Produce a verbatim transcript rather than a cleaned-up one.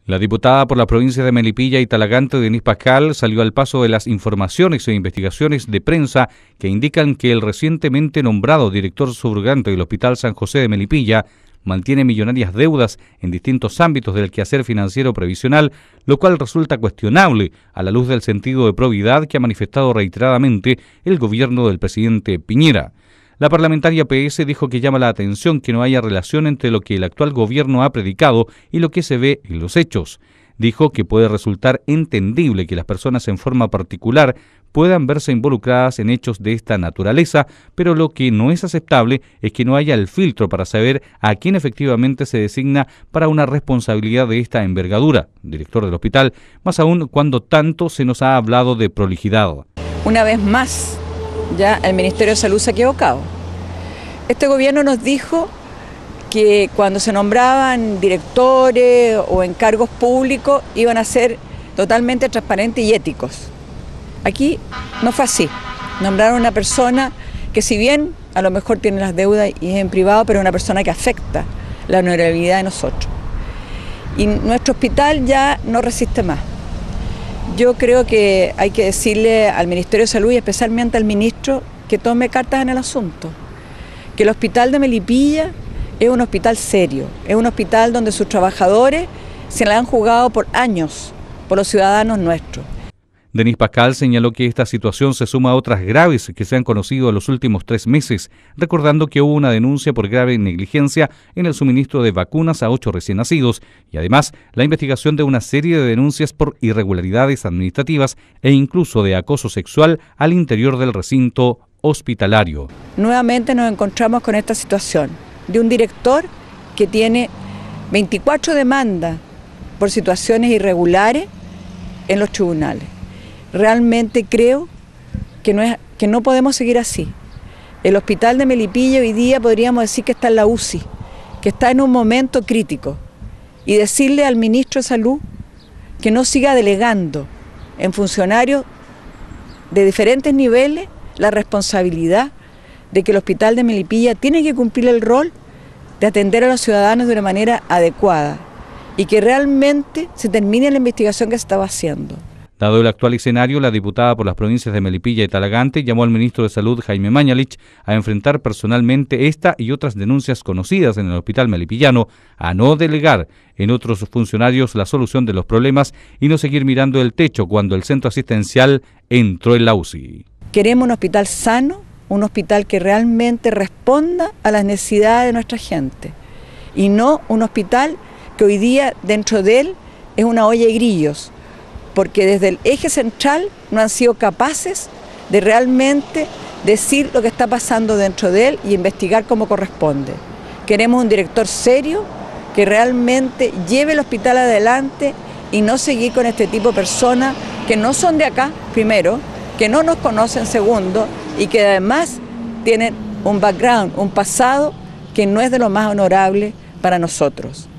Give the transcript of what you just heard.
La diputada por la provincia de Melipilla y Talagante, Denise Pascal, salió al paso de las informaciones e investigaciones de prensa que indican que el recientemente nombrado director subrogante del Hospital San José de Melipilla mantiene millonarias deudas en distintos ámbitos del quehacer financiero previsional, lo cual resulta cuestionable a la luz del sentido de probidad que ha manifestado reiteradamente el gobierno del presidente Piñera. La parlamentaria P S dijo que llama la atención que no haya relación entre lo que el actual gobierno ha predicado y lo que se ve en los hechos. Dijo que puede resultar entendible que las personas en forma particular puedan verse involucradas en hechos de esta naturaleza, pero lo que no es aceptable es que no haya el filtro para saber a quién efectivamente se designa para una responsabilidad de esta envergadura, director del hospital, más aún cuando tanto se nos ha hablado de prolijidad. Una vez más, ya el Ministerio de Salud se ha equivocado. Este gobierno nos dijo que cuando se nombraban directores o encargos públicos iban a ser totalmente transparentes y éticos. Aquí no fue así. Nombraron a una persona que, si bien a lo mejor tiene las deudas y es en privado, pero es una persona que afecta la honorabilidad de nosotros. Y nuestro hospital ya no resiste más. Yo creo que hay que decirle al Ministerio de Salud y especialmente al ministro que tome cartas en el asunto. Que el hospital de Melipilla es un hospital serio, es un hospital donde sus trabajadores se la han jugado por años, por los ciudadanos nuestros. Denise Pascal señaló que esta situación se suma a otras graves que se han conocido en los últimos tres meses, recordando que hubo una denuncia por grave negligencia en el suministro de vacunas a ocho recién nacidos y además la investigación de una serie de denuncias por irregularidades administrativas e incluso de acoso sexual al interior del recinto hospitalario. Nuevamente nos encontramos con esta situación de un director que tiene veinticuatro demandas por situaciones irregulares en los tribunales. Realmente creo que no, es, que no podemos seguir así. El hospital de Melipilla hoy día podríamos decir que está en la U C I, que está en un momento crítico, y decirle al ministro de Salud que no siga delegando en funcionarios de diferentes niveles la responsabilidad de que el hospital de Melipilla tiene que cumplir el rol de atender a los ciudadanos de una manera adecuada y que realmente se termine la investigación que se estaba haciendo. Dado el actual escenario, la diputada por las provincias de Melipilla y Talagante llamó al ministro de Salud, Jaime Mañalich, a enfrentar personalmente esta y otras denuncias conocidas en el hospital melipillano, a no delegar en otros funcionarios la solución de los problemas y no seguir mirando el techo cuando el centro asistencial entró en la U C I. Queremos un hospital sano, un hospital que realmente responda a las necesidades de nuestra gente y no un hospital que hoy día dentro de él es una olla de grillos, porque desde el eje central no han sido capaces de realmente decir lo que está pasando dentro de él y investigar como corresponde. Queremos un director serio que realmente lleve el hospital adelante y no seguir con este tipo de personas que no son de acá, primero, que no nos conocen, segundo, y que además tienen un background, un pasado que no es de lo más honorable para nosotros.